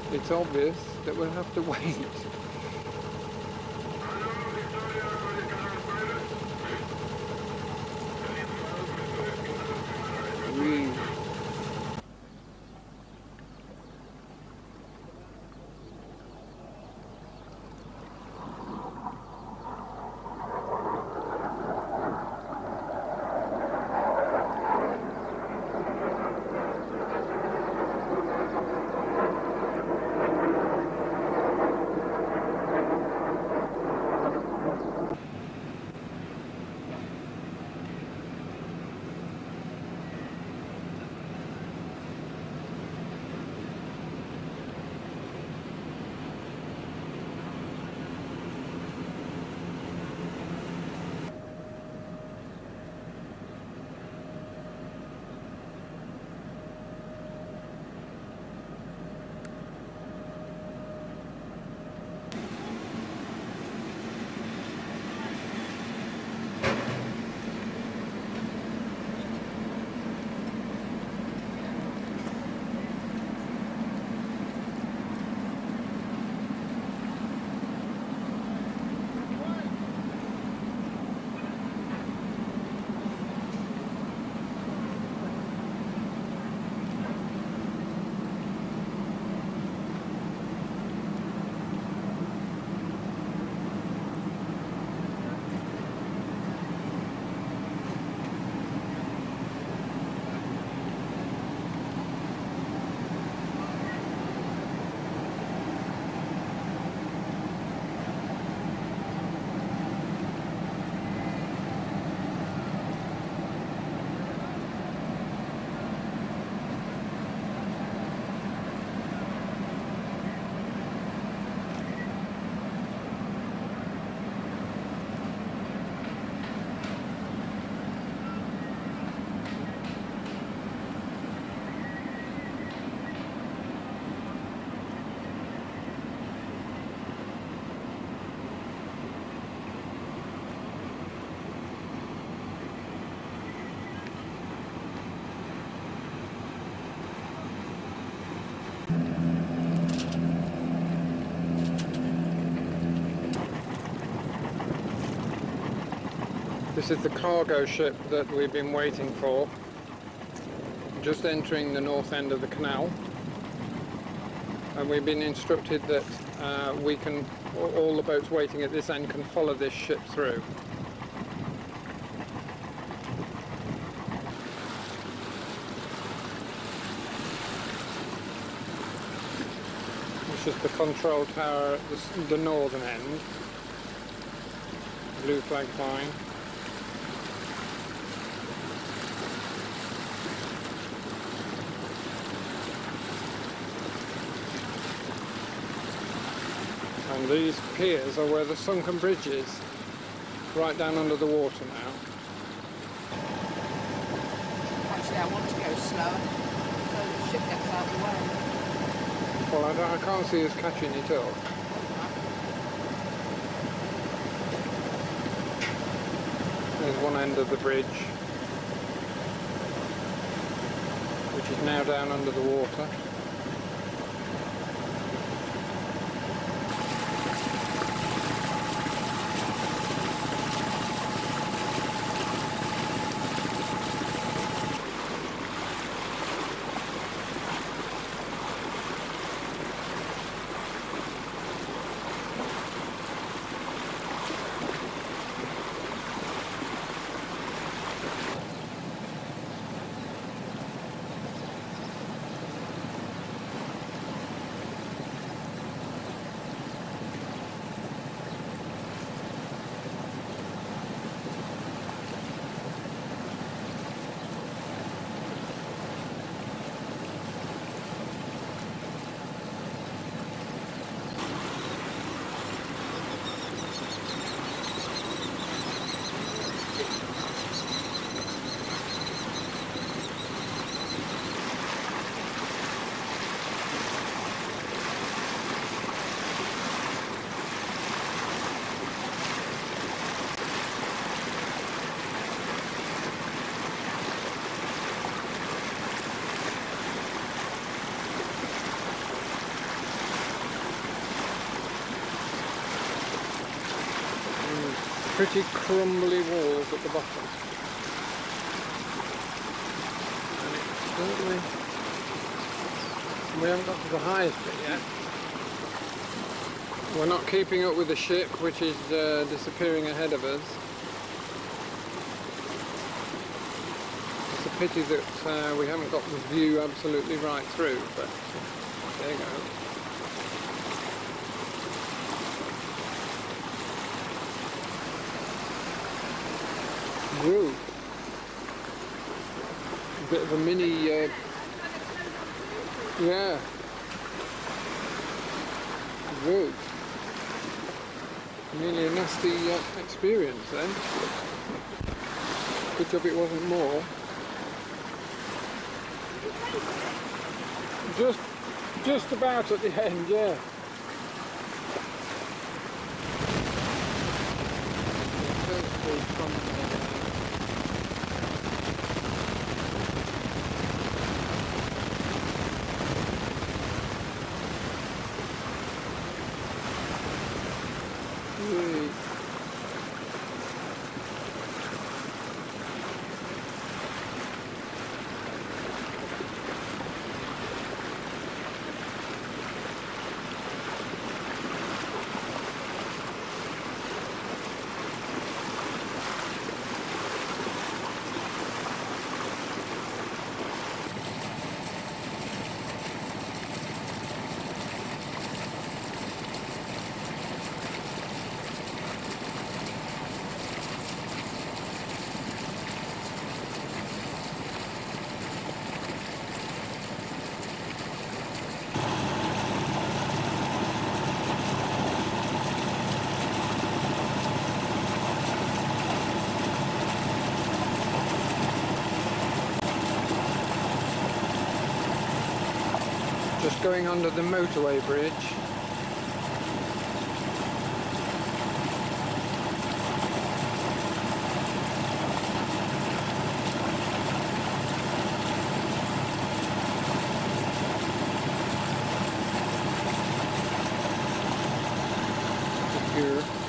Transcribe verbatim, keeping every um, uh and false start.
it's obvious that we'll have to wait. We This is the cargo ship that we've been waiting for, just entering the north end of the canal, and we've been instructed that uh, we can, all the boats waiting at this end can follow this ship through. This is the control tower at the, the northern end, blue flag flying. And these piers are where the sunken bridge is, right down under the water now. Actually, I want to go slower, so the ship gets out of the way. Well, I, don't, I can't see us catching it up. There's one end of the bridge, which is now down under the water. pretty crumbly walls at the bottom. And it's certainly, we haven't got to the highest bit yet. We're not keeping up with the ship, which is uh, disappearing ahead of us. It's a pity that uh, we haven't got the view absolutely right through, but there you go. Whoa. A bit of a mini, uh, yeah. Whoa. Nearly a nasty uh, experience then. Good job it wasn't more. Just, just about at the end, yeah. Just going under the motorway bridge. Here.